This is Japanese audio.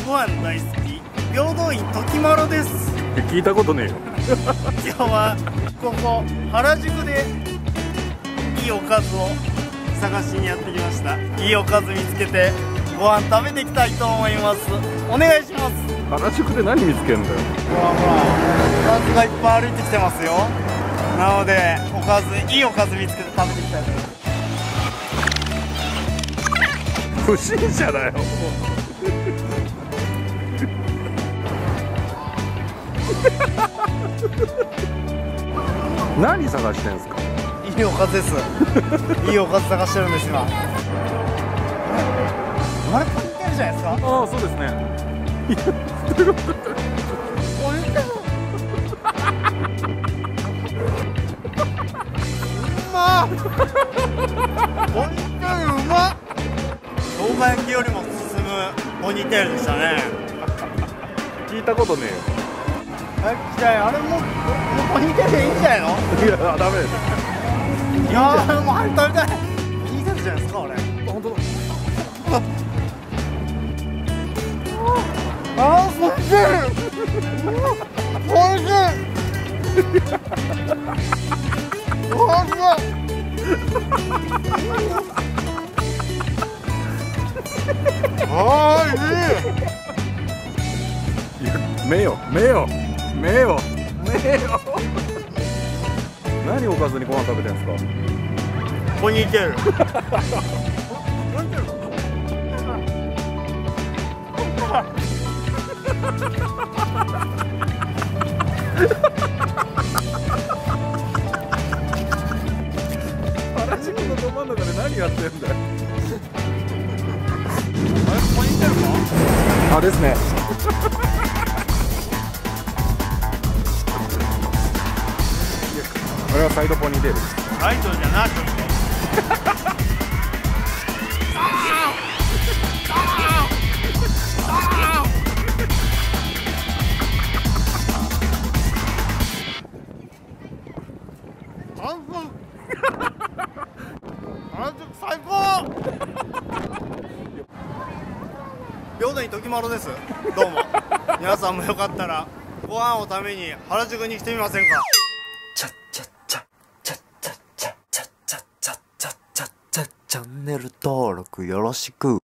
ご飯大好き平等院時丸です。 聞いたことねえよ。 今日はここ原宿でいいおかずを探しにやってきました。いいおかず見つけてご飯食べていきたいと思います。お願いします。 原宿で何見つけんだよ。 ほらほら、おかずがいっぱい歩いてきてますよ。なのでいいおかず見つけて食べていきたいと思います。 不審者だよ。何探してんすか。 いいおかずです。いいおかず探してるんです今。あれポニーテールじゃないですか。 ああ、そうですね。 ポニーテールうまっ。ポニーテールうまっ。生姜焼きよりも進むポニーテールでしたね。 聞いたことねえよ。 あれもうポニーテールでいいんじゃないの。 いや、ダメです。 いやーもうあれ食べたい。ポニーテールじゃないですかあれ。 本当だ。 あーそっちおいしい。おいしい。おいしい。 いや、目よ。何おかずにご飯食べてんすか。 ポニーテール。 原宿のど真ん中で何やってんだよ。 あれポニーテールか。 あ、ですね。これはサイドポニーテールです。 ライトじゃなちょっと。原宿最高。平等院時丸です。どうも。皆さんもよかったらご飯を食べに原宿に来てみませんか。チャンネル登録よろしく。